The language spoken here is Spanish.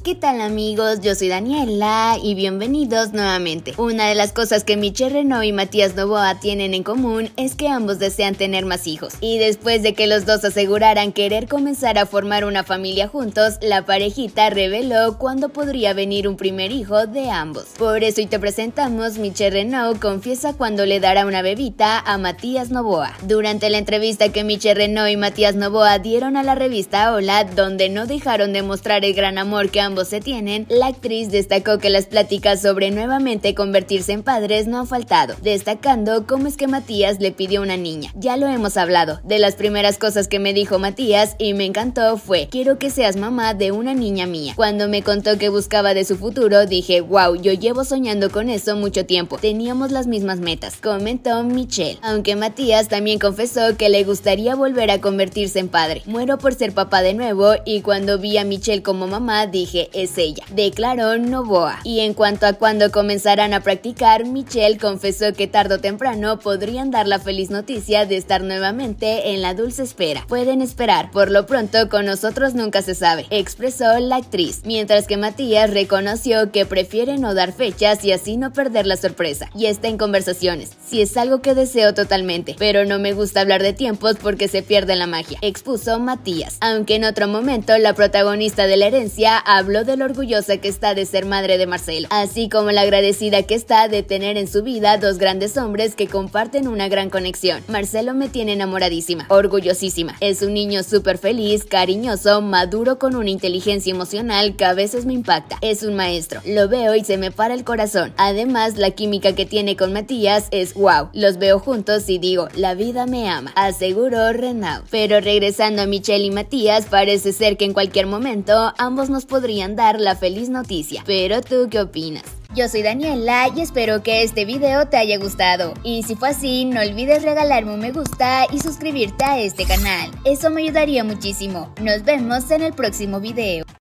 ¿Qué tal amigos? Yo soy Daniela y bienvenidos nuevamente. Una de las cosas que Michelle Renaud y Matías Noboa tienen en común es que ambos desean tener más hijos. Y después de que los dos aseguraran querer comenzar a formar una familia juntos, la parejita reveló cuándo podría venir un primer hijo de ambos. Por eso hoy te presentamos Michelle Renaud confiesa cuándo le dará una bebita a Matías Noboa. Durante la entrevista que Michelle Renaud y Matías Noboa dieron a la revista Hola, donde no dejaron de mostrar el gran amor que ambos se tienen, la actriz destacó que las pláticas sobre nuevamente convertirse en padres no han faltado, destacando cómo es que Matías le pidió una niña. Ya lo hemos hablado, de las primeras cosas que me dijo Matías y me encantó fue: quiero que seas mamá de una niña mía. Cuando me contó que buscaba de su futuro, dije, wow, yo llevo soñando con eso mucho tiempo, teníamos las mismas metas, comentó Michelle. Aunque Matías también confesó que le gustaría volver a convertirse en padre. Muero por ser papá de nuevo y cuando vi a Michelle como mamá dije, es ella, declaró Noboa. Y en cuanto a cuándo comenzarán a practicar, Michelle confesó que tarde o temprano podrían dar la feliz noticia de estar nuevamente en la dulce espera. Pueden esperar, por lo pronto con nosotros nunca se sabe, expresó la actriz, mientras que Matías reconoció que prefiere no dar fechas y así no perder la sorpresa, y está en conversaciones. Si es algo que deseo totalmente, pero no me gusta hablar de tiempos porque se pierde la magia, expuso Matías. Aunque en otro momento la protagonista de La Herencia habló de lo orgullosa que está de ser madre de Marcelo, así como la agradecida que está de tener en su vida dos grandes hombres que comparten una gran conexión. Marcelo me tiene enamoradísima, orgullosísima. Es un niño súper feliz, cariñoso, maduro con una inteligencia emocional que a veces me impacta. Es un maestro, lo veo y se me para el corazón. Además, la química que tiene con Matías es wow. Los veo juntos y digo, la vida me ama, aseguró Renaud. Pero regresando a Michelle y Matías, parece ser que en cualquier momento ambos nos podrían dar la feliz noticia. Pero ¿tú qué opinas? Yo soy Daniela y espero que este video te haya gustado. Y si fue así, no olvides regalarme un me gusta y suscribirte a este canal. Eso me ayudaría muchísimo. Nos vemos en el próximo video.